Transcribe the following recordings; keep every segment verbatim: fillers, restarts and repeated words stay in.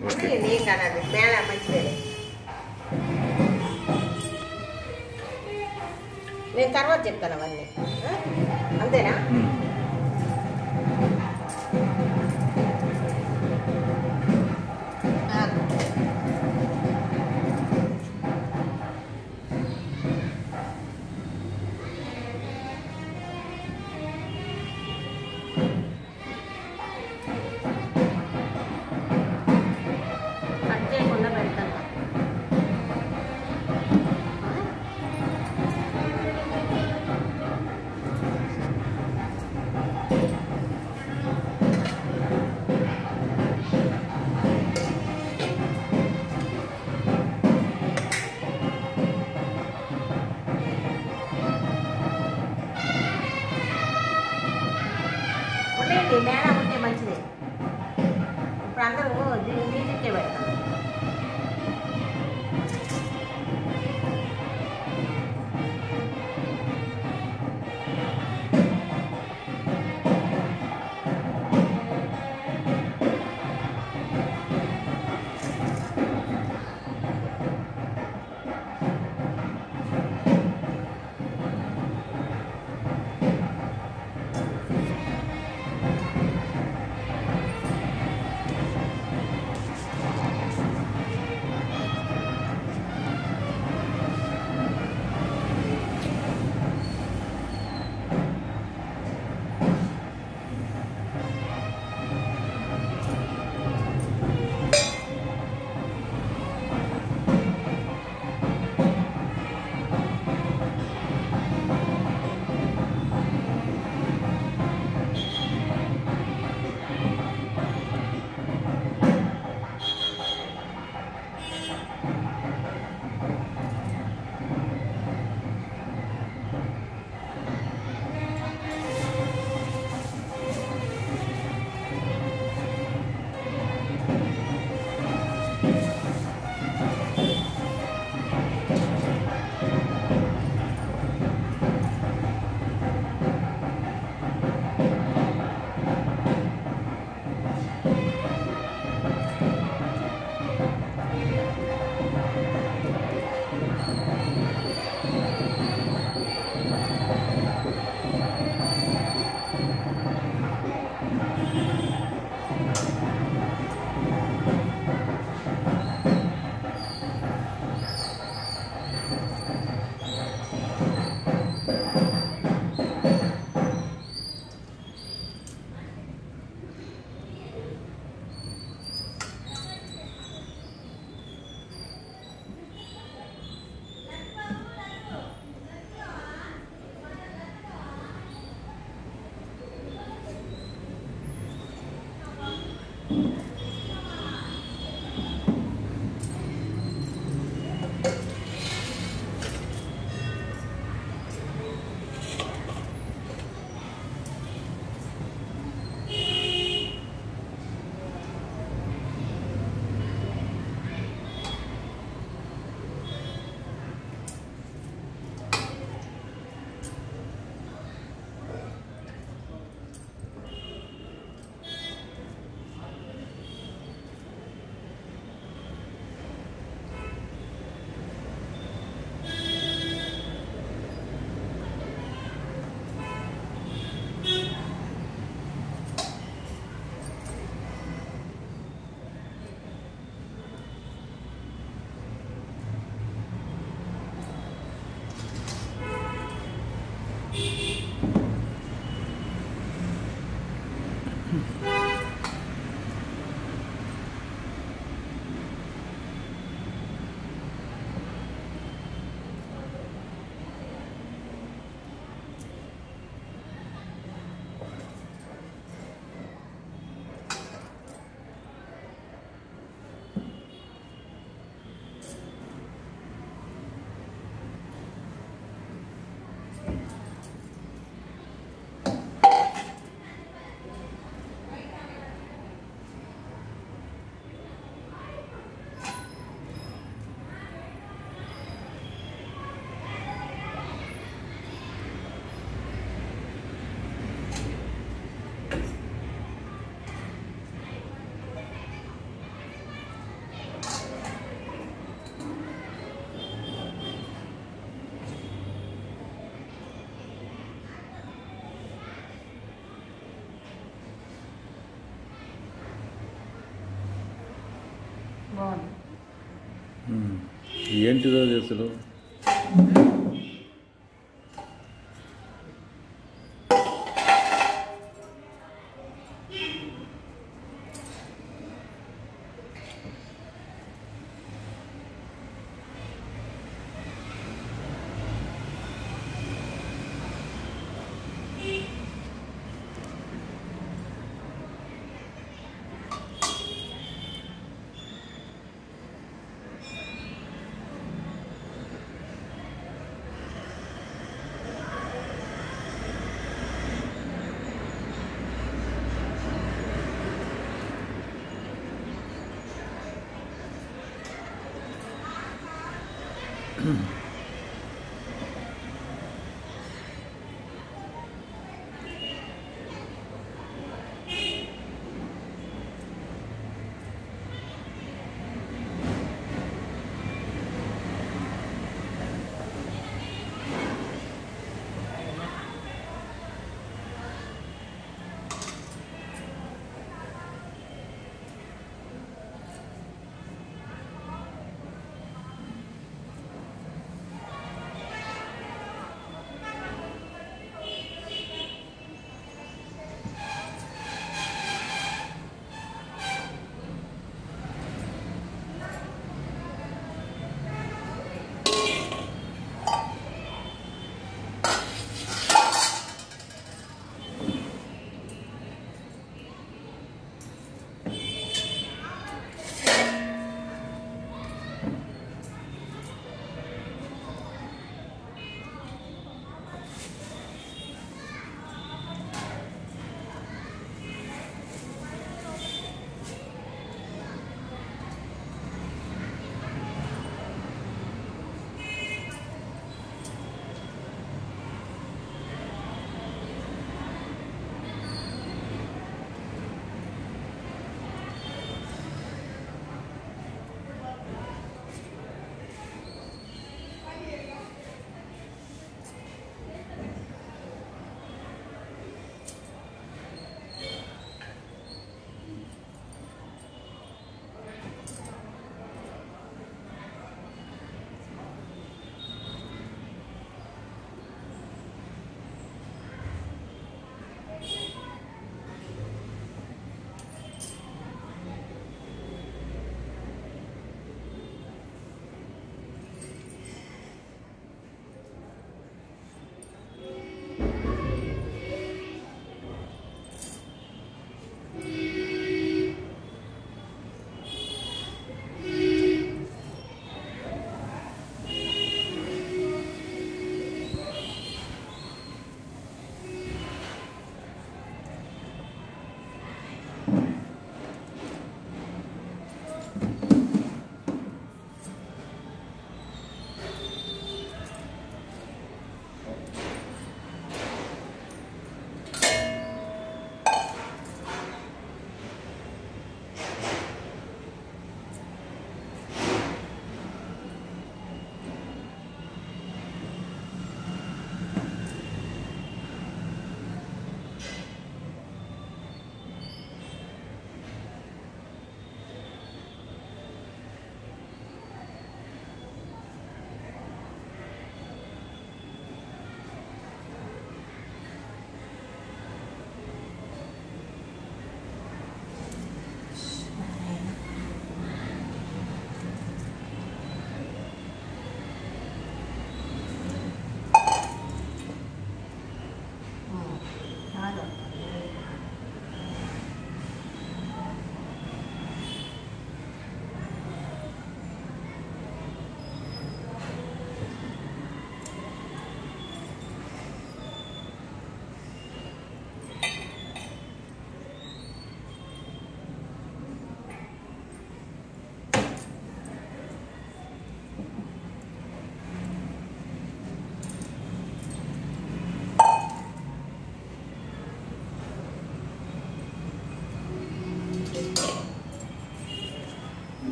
Okay నేను కాదు మేళ మంచిదే. నేను తర్వాత చెప్తాను అవన్నీ. అంతేనా? కట్ చేయకుండా పెడతాను. ఉండేది మేళ ఉంటే మంచిదే. ఇప్పుడు అందరూ దీన్ని మ్యూజిక్కే పెడతారు. బాగుంది. ఏంటిదో అసలు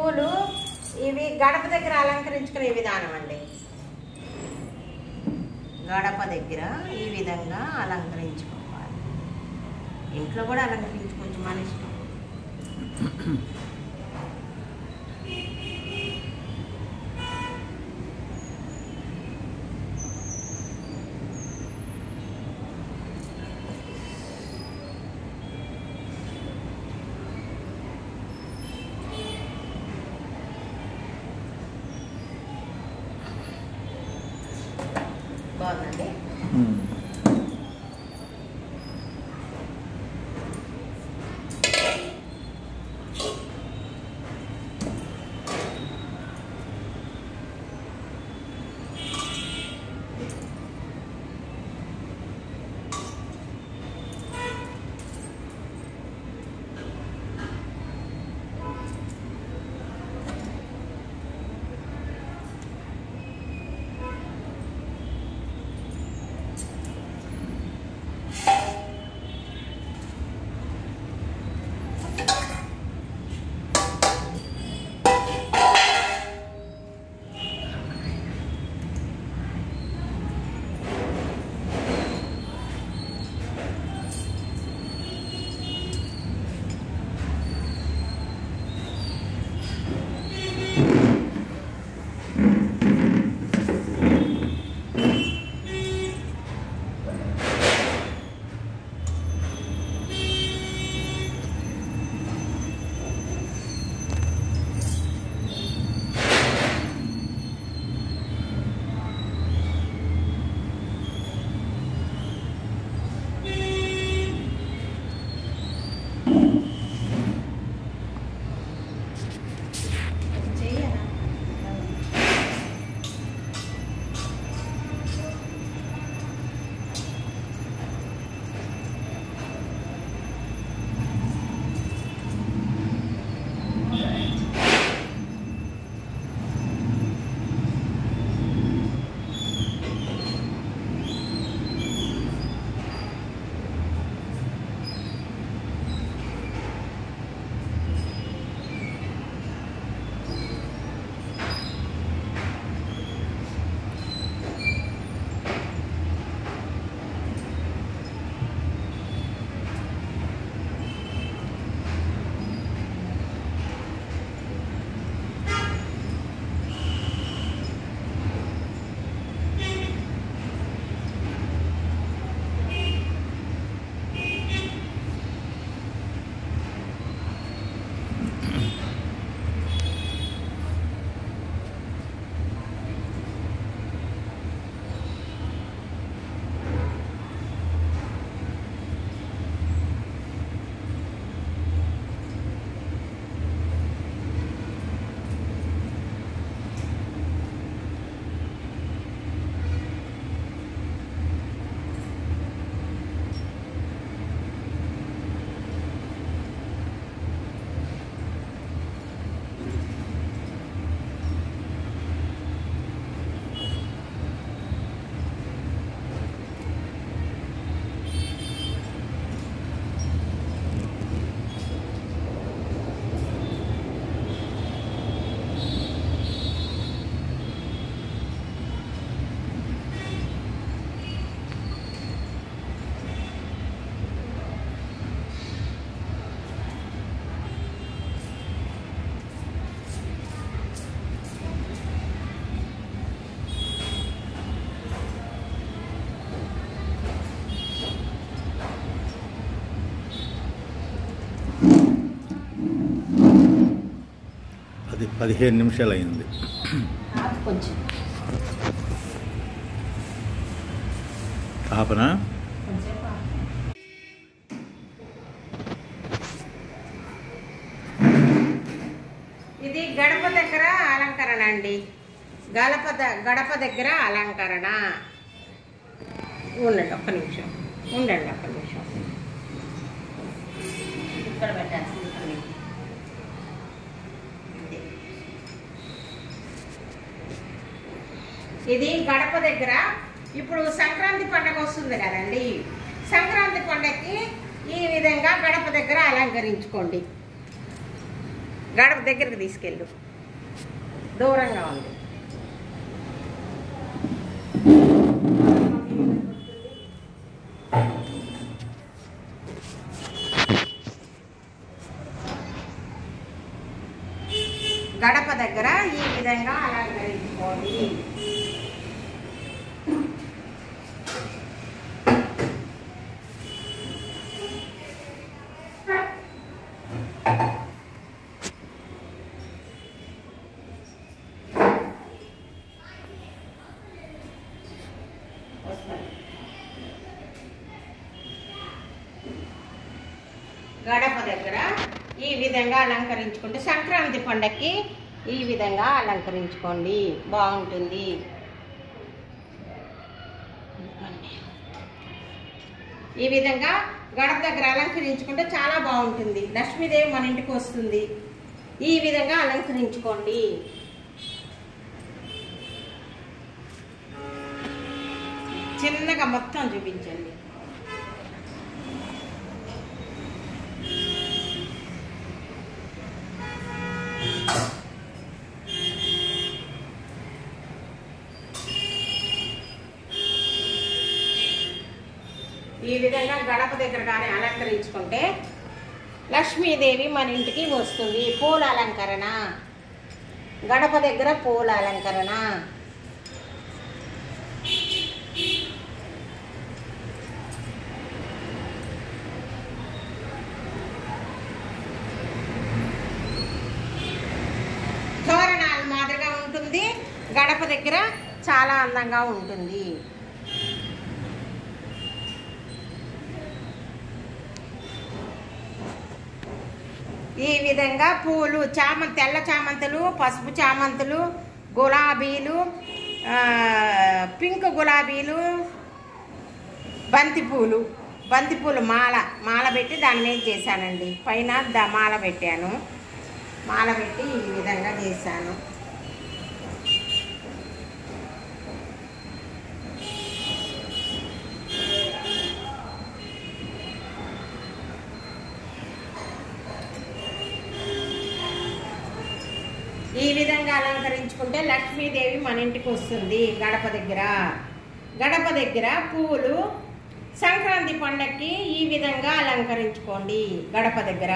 పువ్వులు ఇవి గడప దగ్గర అలంకరించుకునే విధానం అండి. గడప దగ్గర ఈ విధంగా అలంకరించుకోవాలి. ఇంట్లో కూడా అలంకరించుకోవచ్చు మన ఇష్టం. బాగుందండి. అది పదిహేను నిమిషాలు అయింది. కొంచెం ఆపనా? ఇది గడప దగ్గర అలంకరణ అండి. గడప గడప దగ్గర అలంకరణ. ఉండండి ఒక్క నిమిషం, ఉండండి ఒక్క నిమిషం. ఇక్కడ పెట్టాల్సింది. ఇది గడప దగ్గర. ఇప్పుడు సంక్రాంతి పండుగ వస్తుంది కదండి. సంక్రాంతి పండుగకి ఈ విధంగా గడప దగ్గర అలంకరించుకోండి. గడప దగ్గరికి తీసుకెళ్ళు, దూరంగా ఉంది. గడప దగ్గర ఈ విధంగా అలంకరించుకోండి. గడప దగ్గర ఈ విధంగా అలంకరించుకుంటే సంక్రాంతి పండగకి ఈ విధంగా అలంకరించుకోండి, బాగుంటుంది. ఈ విధంగా గడప దగ్గర అలంకరించుకుంటే చాలా బాగుంటుంది. లక్ష్మీదేవి మన ఇంటికి వస్తుంది. ఈ విధంగా అలంకరించుకోండి. చిన్నగా మొత్తం చూపించండి. ఈ విధంగా గడప దగ్గర కానీ అలంకరించుకుంటే లక్ష్మీదేవి మన ఇంటికి వస్తుంది. పూల అలంకరణ, గడప దగ్గర పూల అలంకరణ. తోరణాల మాదిరిగా ఉంటుంది. గడప దగ్గర చాలా అందంగా ఉంటుంది. ఈ విధంగా పూలు, చామంతి, తెల్ల చామంతులు, పసుపు చామంతులు, గులాబీలు, పింక్ గులాబీలు, బంతిపూలు, బంతిపూలు మాల మాల పెట్టి దాని మీద చేశానండి. పైన ద మాల పెట్టాను. మాల పెట్టి ఈ విధంగా చేశాను. ఈ విధంగా అలంకరించుకుంటే లక్ష్మీదేవి మన ఇంటికి వస్తుంది. గడప దగ్గర గడప దగ్గర పూలు సంక్రాంతి పండగకి ఈ విధంగా అలంకరించుకోండి. గడప దగ్గర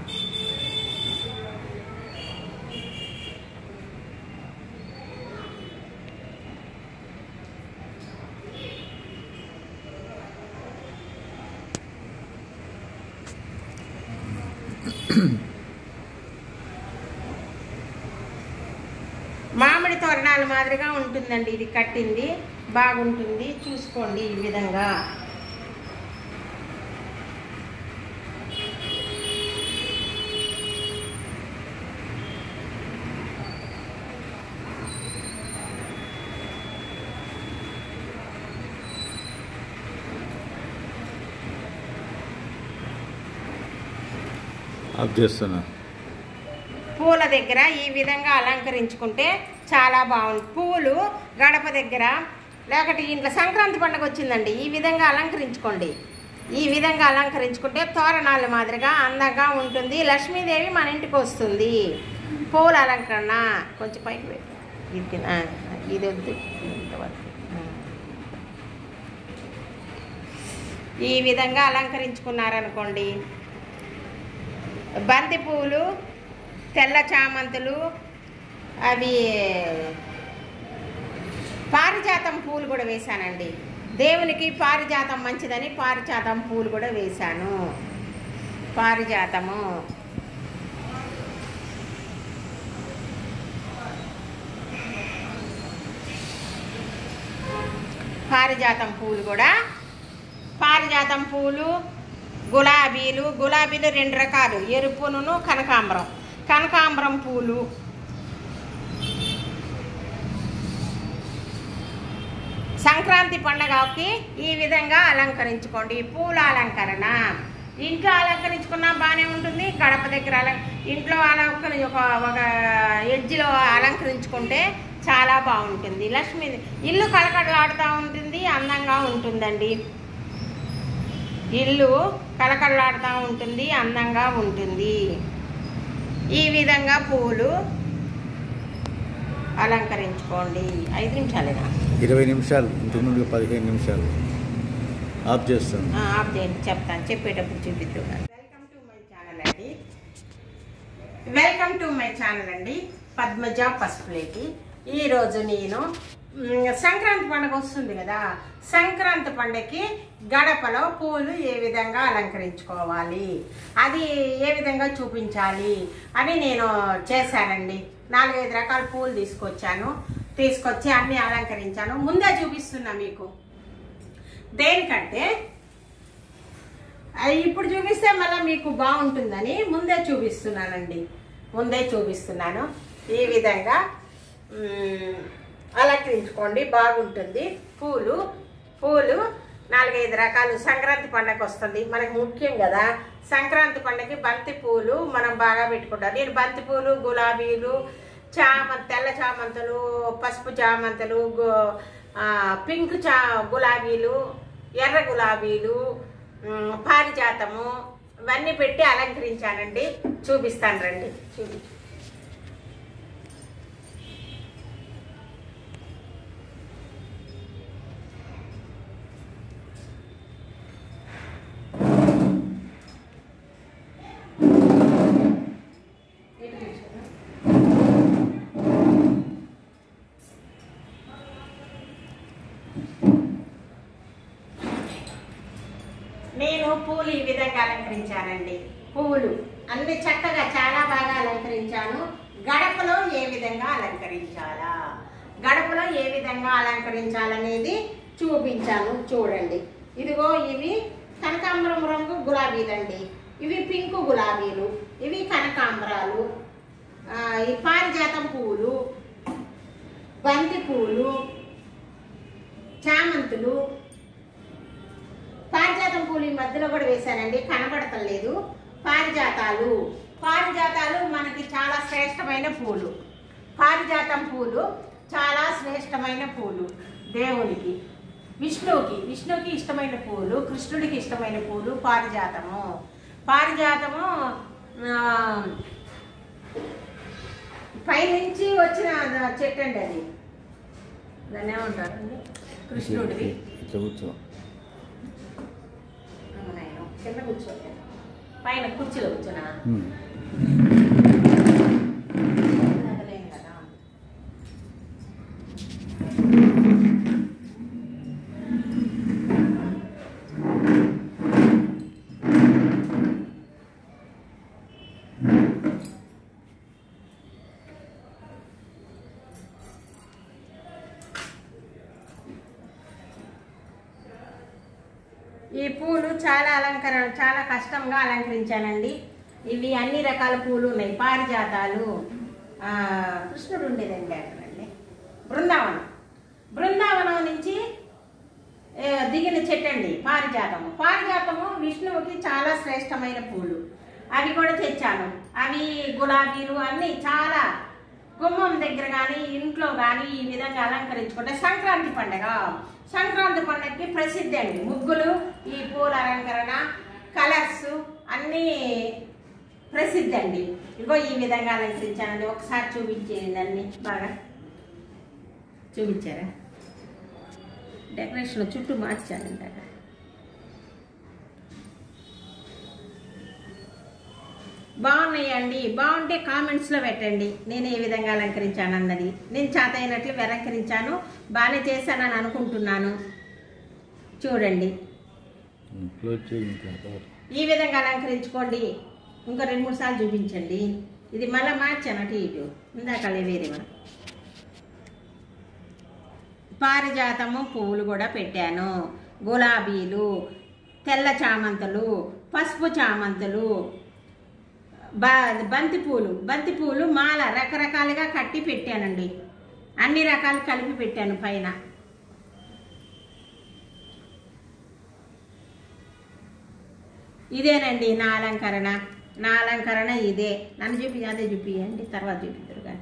మామిడి తోరణాల మాదిరిగా ఉంటుందండి. ఇది కట్టింది బాగుంటుంది, చూసుకోండి. ఈ విధంగా ఆఫ్ చేస్తున్నా. పూల దగ్గర ఈ విధంగా అలంకరించుకుంటే చాలా బాగుంది. పూలు గడప దగ్గర లేకపోతే ఇంట్లో సంక్రాంతి పండుగ వచ్చిందండి, ఈ విధంగా అలంకరించుకోండి. ఈ విధంగా అలంకరించుకుంటే తోరణాల మాదిరిగా అందంగా ఉంటుంది. లక్ష్మీదేవి మన ఇంటికి వస్తుంది. పూల అలంకరణ కొంచెం పైకి పెట్టు. ఇది ఇది వద్దు. ఈ విధంగా అలంకరించుకున్నారనుకోండి. బంతి పువ్వులు, తెల్ల చామంతులు, అవి పారిజాతం పూలు కూడా వేశానండి. దేవునికి పారిజాతం మంచిదని పారిజాతం పూలు కూడా వేశాను. పారిజాతము పారిజాతం పూలు కూడా పారిజాతం పూలు, గులాబీలు గులాబీలు రెండు రకాలు, ఎరుపును కనకాంబరం. కనకాంబరం పూలు, సంక్రాంతి పండగకి ఈ విధంగా అలంకరించుకోండి. పూల అలంకరణ ఇంట్లో అలంకరించుకున్నా బాగానే ఉంటుంది. గడప దగ్గర అలం ఇంట్లో అలంకరి ఒక ఒక ఎడ్జిలో అలంకరించుకుంటే చాలా బాగుంటుంది. లక్ష్మీ ఇల్లు కళకళలాడుతూ ఉంటుంది, అందంగా ఉంటుందండి. ఇల్లు కళకళలాడుతూ ఉంటుంది, అందంగా ఉంటుంది. ఈ విధంగా పూలు అలంకరించుకోండి. ఐదు నిమిషాలేనా? ఇరవై నిమిషాలు, ఇంతకు ముందు పదిహేను నిమిషాలు. ఆఫ్ చేస్తాను. ఆఫ్ చేయండి, చెప్తాను, చెప్పేటప్పుడు చూపిద్దాం. వెల్కమ్ టు మై ఛానల్ అండి వెల్కమ్ టు మై ఛానల్ అండి పద్మజ పసుపులేటి. ఈరోజు నేను సంక్రాంతి పండుగ వస్తుంది కదా, సంక్రాంతి పండుగకి గడపలో పూలు ఏ విధంగా అలంకరించుకోవాలి, అది ఏ విధంగా చూపించాలి అని నేను చేశానండి. నాలుగైదు రకాల పూలు తీసుకొచ్చాను, తీసుకొచ్చి అన్నీ అలంకరించాను. ముందే చూపిస్తున్నా మీకు. దేనికంటే ఇప్పుడు చూపిస్తే మళ్ళీ మీకు బాగుంటుందని ముందే చూపిస్తున్నానండి. ముందే చూపిస్తున్నాను. ఈ విధంగా అలంకరించుకోండి, బాగుంటుంది. పూలు పూలు నాలుగైదు రకాలు. సంక్రాంతి పండగ వస్తుంది మనకు, ముఖ్యం కదా సంక్రాంతి పండగకి బంతి పూలు మనం బాగా పెట్టుకుంటాం. నేను బంతి పూలు, గులాబీలు, చామంతి, తెల్ల చామంతులు, పసుపు చామంతులు, పింక్ చా గులాబీలు, ఎర్ర గులాబీలు, పారిజాతము ఇవన్నీ పెట్టి అలంకరించానండి. చూపిస్తాను రండి. చూపి నేను పూలు ఈ విధంగా అలంకరించానండి. పువ్వులు అన్ని చక్కగా చాలా బాగా అలంకరించాను. గడపలో ఏ విధంగా అలంకరించాలా, గడపలో ఏ విధంగా అలంకరించాలనేది చూపించాను. చూడండి, ఇదిగో ఇవి కనకాంబరం రంగు గులాబీలండి, ఇవి పింక్ గులాబీలు, ఇవి కనకాంబరాలు, ఈ పారిజాతం పువ్వులు, బంతి పూలు, చామంతులు, పారిజాతం పూలు ఈ మధ్యలో కూడా వేశానండి, కనబడతలేదు. పారిజాతాలు పారిజాతాలు మనకి చాలా శ్రేష్టమైన పూలు. పారిజాతం పూలు చాలా శ్రేష్టమైన పూలు. దేవునికి, విష్ణువుకి విష్ణువుకి ఇష్టమైన పూలు, కృష్ణుడికి ఇష్టమైన పూలు పారిజాతము. పారిజాతము పైనుంచి వచ్చిన చెట్టు అండి, అది దాన్ని ఏమంటారండి, కృష్ణుడిది. కింద కూర్చోలే, పైన కుర్చీలో కూర్చోనా కదా. ఈ పూలు చాలా అలంకరణ, చాలా కష్టంగా అలంకరించానండి. ఇవి అన్ని రకాల పూలు ఉన్నాయి. పారిజాతాలు, కృష్ణుడు ఉండేదండి అక్కడండి, బృందావనం బృందావనం నుంచి దిగిన చెట్టు అండి పారిజాతము. పారిజాతము విష్ణువుకి చాలా శ్రేష్టమైన పూలు. అవి కూడా తెచ్చాను. అవి గులాబీలు అన్నీ చాలా గుమ్మం దగ్గర కానీ ఇంట్లో కానీ ఈ విధంగా అలంకరించుకుంటే సంక్రాంతి పండుగ సంక్రాంతి పండుగకి ప్రసిద్ధి అండి. ముగ్గులు, ఈ పూల అలంకరణ, కలర్స్ అన్నీ ప్రసిద్ధి అండి. ఇగో ఈ విధంగా అలంకరించానండి. ఒకసారి చూపించేయండి, అన్ని బాగా చూపించారా? డెకరేషన్ చుట్టూ మార్చానంట. బాగున్నాయండి. బాగుంటే కామెంట్స్లో పెట్టండి నేను ఏ విధంగా అలంకరించాను అన్నది. నేను చేత అయినట్లు అలంకరించాను, బాగానే చేశానని అనుకుంటున్నాను. చూడండి, ఈ విధంగా అలంకరించుకోండి. ఇంకా రెండు మూడు సార్లు చూపించండి. ఇది మళ్ళీ మార్చాను అటు ఇటు, ఇందాక వేరే మనం పారిజాతము పువ్వులు కూడా పెట్టాను. గులాబీలు, తెల్ల చామంతులు, పసుపు చామంతులు, బంతి పూలు బంతి పూలు మాల రకరకాలుగా కట్టి పెట్టానండి. అన్ని రకాలు కలిపి పెట్టాను పైన. ఇదేనండి నా అలంకరణ. నా అలంకరణ ఇదే. నన్ను చూపి అదే చూపియండి, తర్వాత చూపిద్దరు కానీ.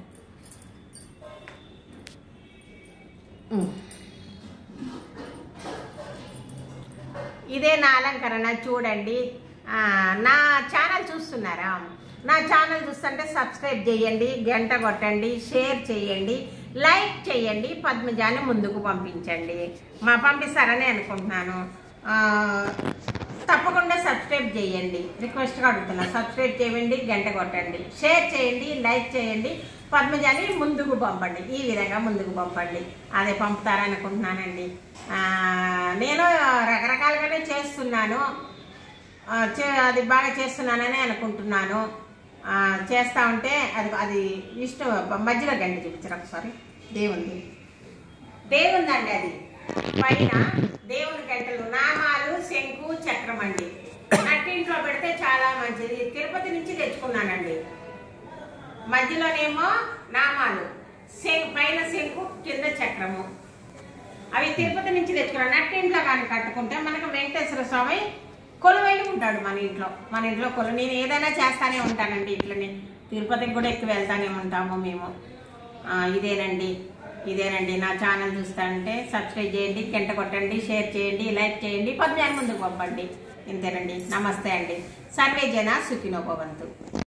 ఇదే నా అలంకరణ. చూడండి, నా ఛానల్ చూస్తున్నారా? నా ఛానల్ చూస్తుంటే సబ్స్క్రైబ్ చేయండి, గంట కొట్టండి, షేర్ చేయండి, లైక్ చేయండి, పద్మజాని ముందుకు పంపించండి. మా పంపిస్తారని అనుకుంటున్నాను. తప్పకుండా సబ్స్క్రైబ్ చేయండి, రిక్వెస్ట్గా అడుగుతున్నా. సబ్స్క్రైబ్ చేయండి, గంట కొట్టండి, షేర్ చేయండి, లైక్ చేయండి, పద్మజాని ముందుకు పంపండి. ఈ విధంగా ముందుకు పంపండి. అదే పంపుతారనుకుంటున్నానండి. నేను రకరకాలుగానే చేస్తున్నాను, అది బాగా చేస్తున్నానని అనుకుంటున్నాను. చేస్తూ ఉంటే అది అది ఇష్టం. మధ్యలో గంట చూపించారు ఒకసారి. దేవుంది దేవుందండి, అది పైన దేవుని గంటలు, నామాలు, శంకు, చక్రం అండి. నట్టింట్లో పెడితే చాలా మంచిది. తిరుపతి నుంచి తెచ్చుకున్నానండి. మధ్యలోనేమో నామాలు, పైన శంకు, కింద చక్రము. అవి తిరుపతి నుంచి తెచ్చుకున్నాను. నట్టింట్లో కానీ కట్టుకుంటే మనకు వెంకటేశ్వర స్వామి కొలువై ఉంటాడు మన ఇంట్లో. మన ఇంట్లో కొలు నేను ఏదైనా చేస్తానే ఉంటానండి. ఇట్లనే తిరుపతికి కూడా ఎక్కువ వెళ్తానే ఉంటాము మేము. ఇదేనండి ఇదేనండి నా ఛానల్ చూస్తానంటే సబ్స్క్రైబ్ చేయండి, గంట కొట్టండి, షేర్ చేయండి, లైక్ చేయండి, పద్మజాని ముందుకు పంపండి. ఇంతేనండి. నమస్తే అండి. సర్వే జన సుఖినో భవంతు.